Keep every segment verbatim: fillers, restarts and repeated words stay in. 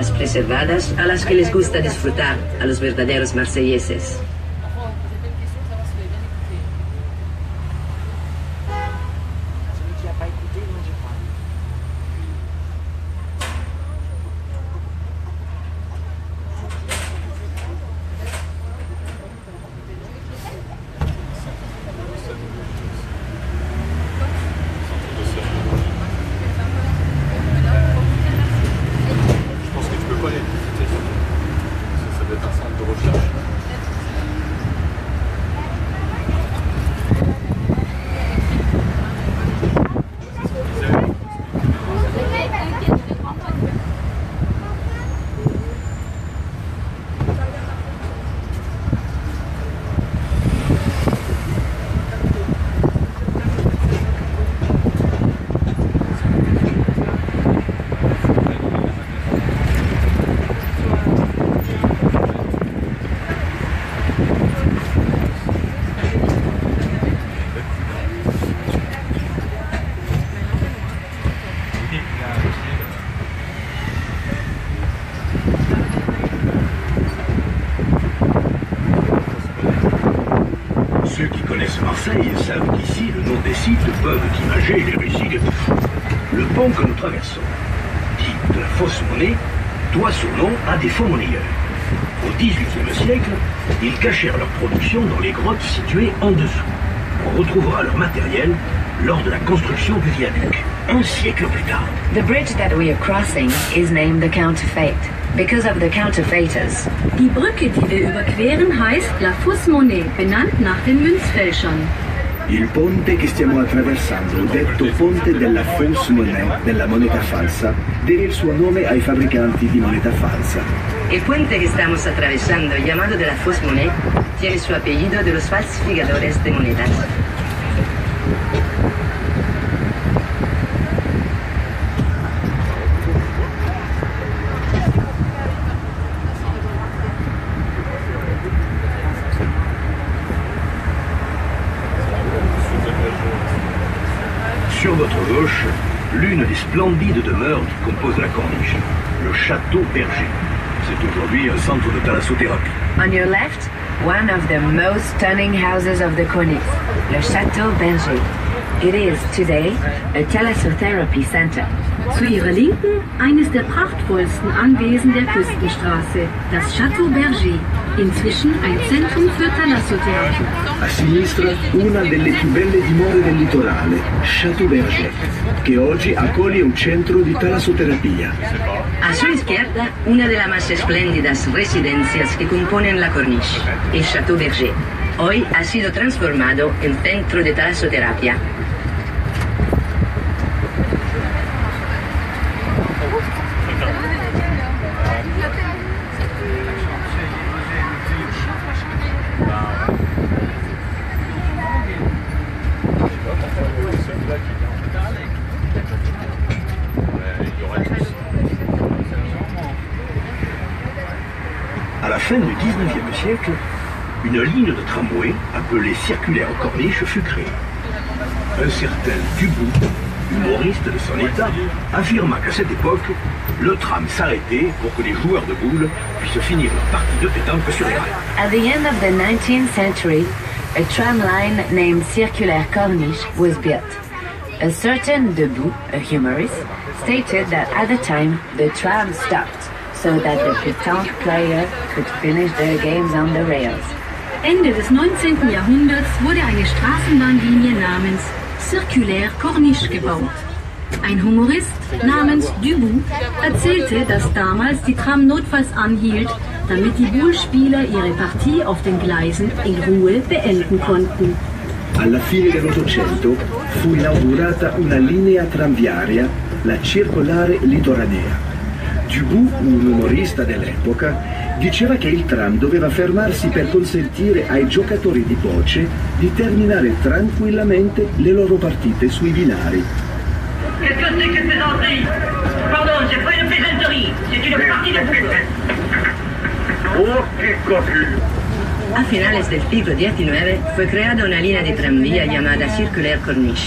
preservadas a las que les gusta disfrutar a los verdaderos marselleses. Ceux qui connaissent Marseille savent qu'ici, le nom des sites peuvent imager les récits les plus fous. Le pont que nous traversons, dit de la fausse monnaie, doit son nom à des faux monnayeurs. Au dix-huitième siècle, ils cachèrent leur production dans les grottes situées en dessous. On retrouvera leur matériel lors de la construction du viaduc, un siècle plus tard. The bridge that we are crossing is named the Counterfeit, because of the counterfeiters. Die Brücke, die wir überqueren, heißt La Fausse Monnaie, benannt nach den Münzfälschern. Il ponte che stiamo attraversando, detto ponte della fausse monnaie, della moneta falsa, deve il suo nome ai fabbricanti di moneta falsa. El puente que estamos atravesando, llamado de la Fausse Monnaie, tiene su apellido de los falsificadores de monedas. Sur votre gauche, l'une des splendides demeures qui composent la corniche, le Château Berger. C'est aujourd'hui un centre de thalassothérapie. On your left, one of the most stunning houses of the Corniche, le Château Berger. It is, today, a thalassotherapy center. Zu ihrer Linken eines der prachtvollsten Anwesen der Küstenstraße, das Château Berger, inzwischen ein Zentrum für Thalassotherapie. A sinistra una delle più belle dimore del litorale, Château Berger, che oggi accoglie un centro di talassoterapia. A su izquierda, una de las más espléndidas residencias que componen la Corniche, el Château Berger. Hoy ha sido transformado en centro de talassoterapia. À la fin du dix-neuvième siècle, une ligne de tramway, appelée circulaire Corniche, fut créée. Un certain Dubout, humoriste de son état, affirma qu'à cette époque, le tram s'arrêtait pour que les joueurs de boules puissent finir leur partie de pétanque sur les rails. At the end of the nineteenth century, a tram line named Circulaire Corniche was built. A certain Debout, a humorist, stated that at the time the tram stopped so that the pétanque player could finish their games on the rails. Ende des neunzehnten Jahrhunderts wurde eine Straßenbahnlinie namens Circulaire Corniche gebaut. Ein Humorist namens Dubout erzählte, dass damals die Tram notfalls anhielt, damit die Boule-Spieler ihre Partie auf den Gleisen in Ruhe beenden konnten. Alla fine dell'Ottocento fu inaugurata una linea tranviaria, la Circolare Litoranea. Dubout, un umorista dell'epoca, diceva che il tram doveva fermarsi per consentire ai giocatori di bocce di terminare tranquillamente le loro partite sui binari. Qu'est-ce que c'est que ces plaisanteries? Pardon, c'est pas une plaisanterie, c'est une partie de boule. Oh, qué cocu! A finales del siglo diecinueve fue creada una línea de tranvía llamada Circulaire Corniche.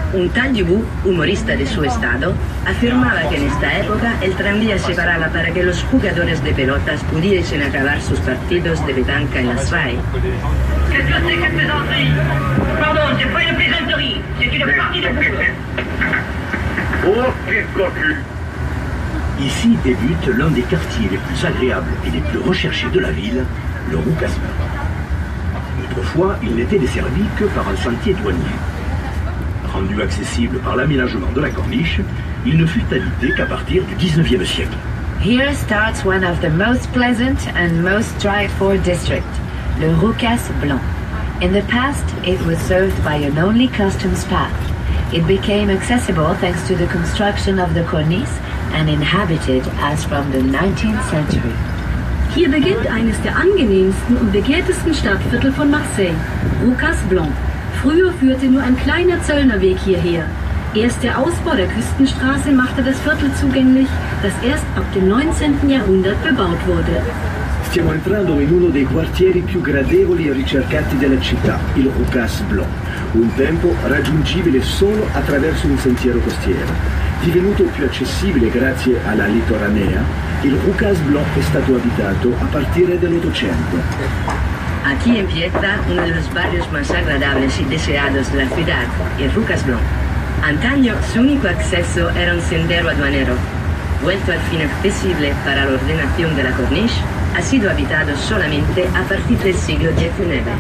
Un tal Dubu, humorista de su estado, afirmaba que en esta época el tranvía se paraba para que los jugadores de pelotas pudiesen acabar sus partidos de petanca en las R A I. Qu'est-ce que c'est que cette plaisanterie? Pardon, c'est pas une plaisanterie, c'est une partie de football. Oh, quel cocu! Ici débute l'un des quartiers les plus agréables et les plus recherchés de la ville, le Roucas-Blanc. Autrefois, il n'était desservi que par un sentier douanier. Rendu accessible par l'aménagement de la corniche, il ne fut habité qu'à partir du dix-neuvième siècle. Here starts one of the most pleasant and most tried-for district, le Roucas-Blanc. In the past, it was served by an only customs path. It became accessible thanks to the construction of the cornice and inhabited as from the nineteenth century. Hier beginnt eines der angenehmsten und begehrtesten Stadtviertel von Marseille, Roucas-Blanc. Früher führte nur ein kleiner Zöllnerweg hierher. Erst der Ausbau der Küstenstraße machte das Viertel zugänglich, das erst ab dem neunzehnten Jahrhundert bebaut wurde. Stiamo entrando in uno dei quartieri più gradevoli e ricercati della città, il Roucas-Blanc, un tempo raggiungibile solo attraverso un sentiero costiero. Divenuto più accessibile grazie alla litoranea, il Roucas-Blanc è stato abitato a partire dell'Ottocento. Aquí empieza uno de los barrios más agradables y deseados de la ciudad, el Roucas-Blanc. Antaño su único acceso era un sendero aduanero. Vuelto al fin accesible para la ordenación de la corniche, ha sido habitado solamente a partir del siglo diecinueve.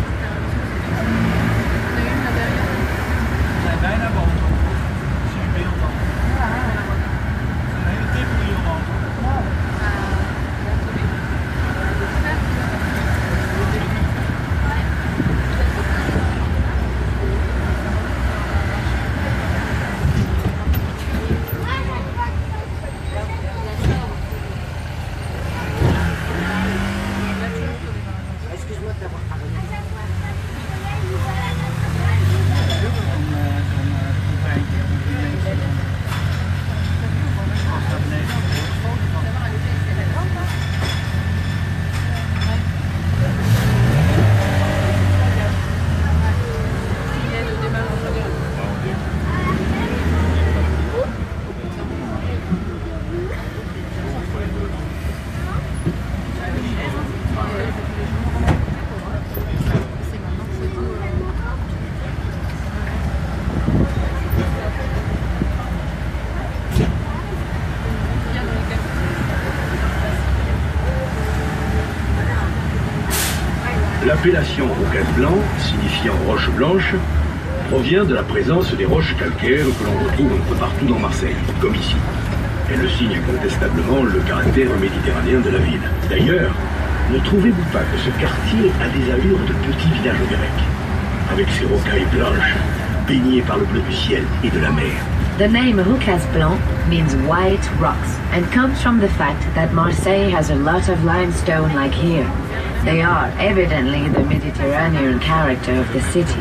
L'appellation Roucas-Blanc, signifiant roche blanche, provient de la présence des roches calcaires que l'on retrouve un peu partout dans Marseille, comme ici. Elle signe incontestablement le caractère méditerranéen de la ville. D'ailleurs, ne trouvez-vous pas que ce quartier a des allures de petit village grec, avec ses rocailles blanches, baignées par le bleu du ciel et de la mer? The name Roucas-Blanc means white rocks and comes from the fact that Marseille has a lot of limestone like here. They are evidently the Mediterranean character of the city.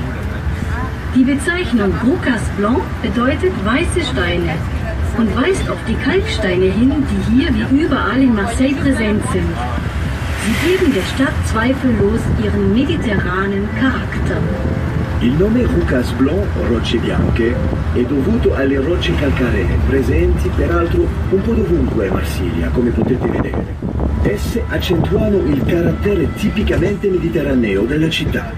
Die Bezeichnung Roucas-Blanc bedeutet weiße Steine und weist auf die Kalksteine hin, die hier wie überall in Marseille präsent sind. Sie geben der Stadt zweifellos ihren mediterranen Charakter. Il nome Roucas-Blanc, rocce bianche, è dovuto alle rocce calcaree, presenti peraltro un po' dovunque a Marsiglia, come potete vedere. Esse accentuano il carattere tipicamente mediterraneo della città.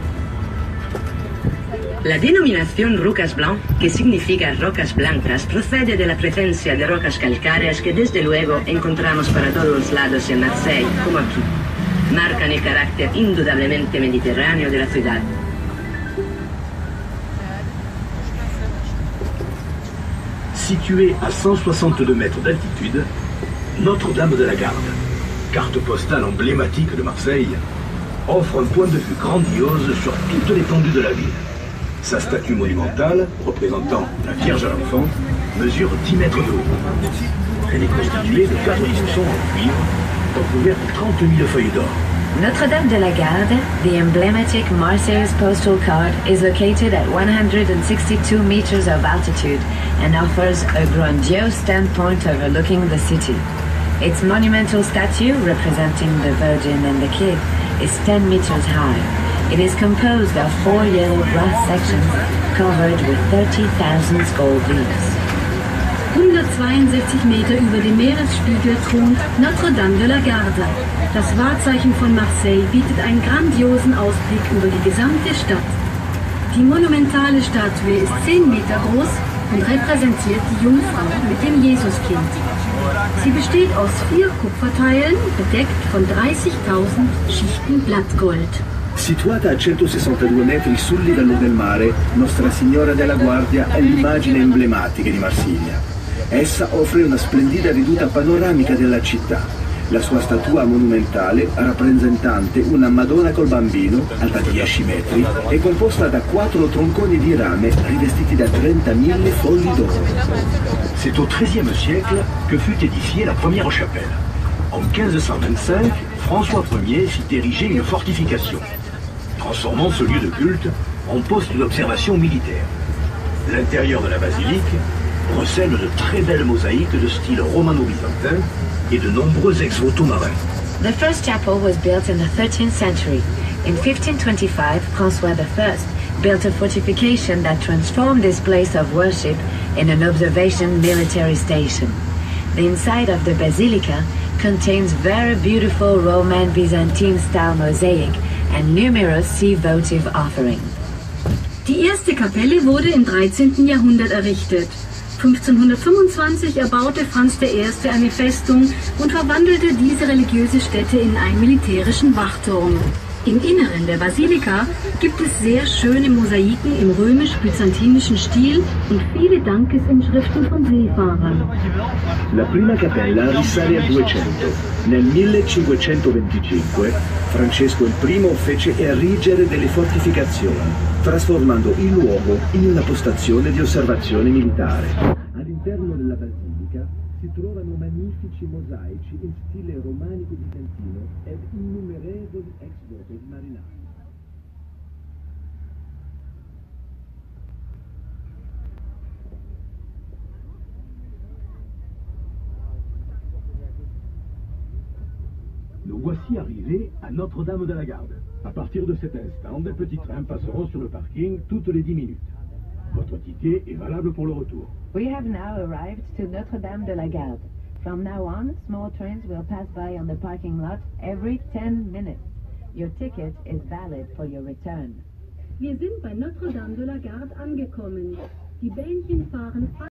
La denominación Roucas-Blanc, que significa rocas blancas, procede de la presencia de rocas calcáreas que desde luego encontramos para todos los lados en Marseille, como aquí. Marcan el carácter indudablemente mediterráneo de la ciudad. Située à cent soixante-deux mètres d'altitude, Notre-Dame de la Garde, carte postale emblématique de Marseille, offre un point de vue grandiose sur toute l'étendue de la ville. Sa statue monumentale, représentant la Vierge à l'Enfant, mesure dix mètres de haut. Elle est constituée de quatre tronçons en cuivre, recouverts de trente mille feuilles d'or. Notre-Dame de la Garde, the emblematic Marseillaise postal card, is located at one hundred sixty-two meters of altitude and offers a grandiose standpoint overlooking the city. Its monumental statue, representing the Virgin and the Kid, is ten meters high. It is composed of four yellow brass sections covered with thirty thousand gold leaves. hundertzweiundsechzig Meter über dem Meeresspiegel thront Notre-Dame de la Garde. Das Wahrzeichen von Marseille bietet einen grandiosen Ausblick über die gesamte Stadt. Die monumentale Statue ist zehn Meter groß und repräsentiert die Jungfrau mit dem Jesuskind. Sie besteht aus vier Kupferteilen, bedeckt von dreißigtausend Schichten Blattgold. Situata a centosessantadue metri sul livello del mare, Nostra Signora della Guardia è l'immagine emblematica di Marsiglia. Essa offre una splendida veduta panoramica della città. La sua statua monumentale, rappresentante una Madonna col bambino, alta dieci metri, è composta da quattro tronconi di rame rivestiti da trentamila fogli d'oro. C'est au treizième siècle que fut édifiée la première chapelle. En quinze cent vingt-cinq, François Ier fit ériger une fortification, transformant ce lieu de culte en poste d'observation militaire. L'intérieur de la basilique recèle de très belles mosaïques de style romano-byzantin et de nombreux ex-voto marins. The first chapel was built in the thirteenth century. In fifteen twenty-five, François the First built a fortification that transformed this place of worship in an observation military station. The inside of the basilica contains very beautiful Roman Byzantine style mosaic and numerous sea votive offerings. Die erste Kapelle wurde im dreizehnten Jahrhundert errichtet. fünfzehnhundertfünfundzwanzig erbaute Franz der Erste eine Festung und verwandelte diese religiöse Stätte in einen militärischen Wachturm. Im Inneren der Basilika gibt es sehr schöne Mosaiken im römisch-byzantinischen Stil und viele Dankesinschriften von Seefahrern. La prima cappella risale al duecento. Nel millecinquecentoventicinque Francesco I fece erigere delle fortificazioni, trasformando il luogo in una postazione di osservazione militare. All'interno della basilica si trovano magnifici mosaici in stile romanico bizantino ed innumerevoli ex voto marinai. Nous voici arrivés à Notre-Dame de la Garde. À partir de cet instant, des petits trains passeront sur le parking toutes les dix minutes. Votre ticket est valable pour le retour. We have now arrived to Notre-Dame de la Garde. From now on, small trains will pass by on the parking lot every ten minutes. Your ticket is valid for your return. Wir sind bei Notre-Dame de la Garde angekommen. Die Bähnchen fahren